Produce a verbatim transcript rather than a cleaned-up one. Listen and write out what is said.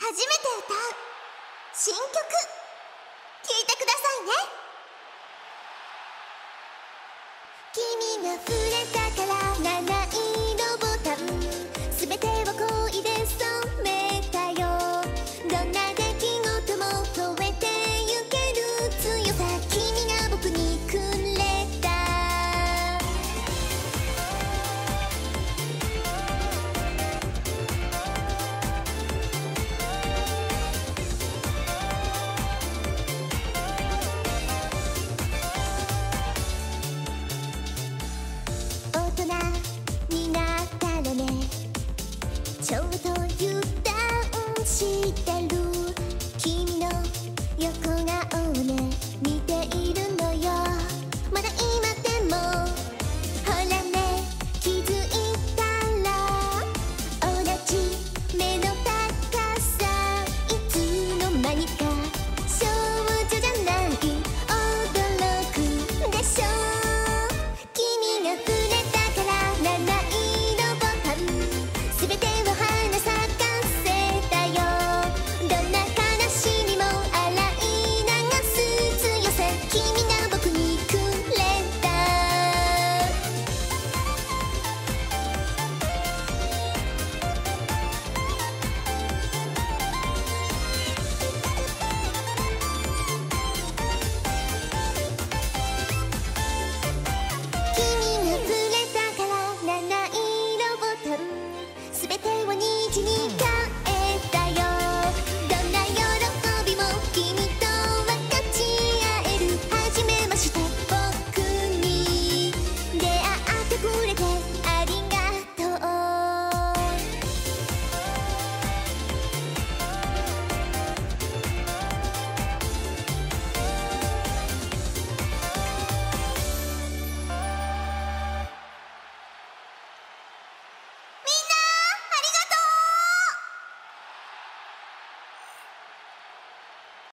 初めて歌う新曲、聴いてくださいね。君が触れたから七色ボタン、すべてを恋で染めたよ。どんな出来事も超えてゆける強さ、君が僕にくれた。大人になったらね、ちょうど油断してる君の横顔をね見ているのよ。まだ今でもほらね、気づいたら同じ目の高さ、いつの間にか少女じゃない、驚くでしょ。君が触れたから七色ボタン、すべてを花咲かせたよ。どんな悲しみも洗い流す強さ、君が僕にくれた。君が触れたから七色ボタン、すべてを虹に変え